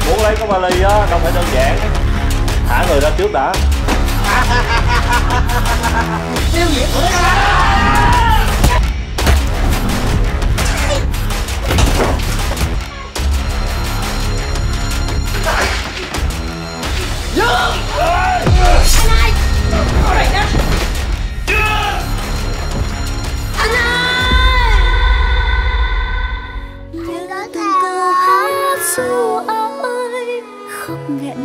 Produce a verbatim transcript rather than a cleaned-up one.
Muốn lấy cái vali á đâu phải đơn giản. Thả người ra trước đã. Tiêu diệt tụi nó. Dương! Anh ơi! Có này đó! Anh ơi! Từng câu hát ru ơi khóc nghẹn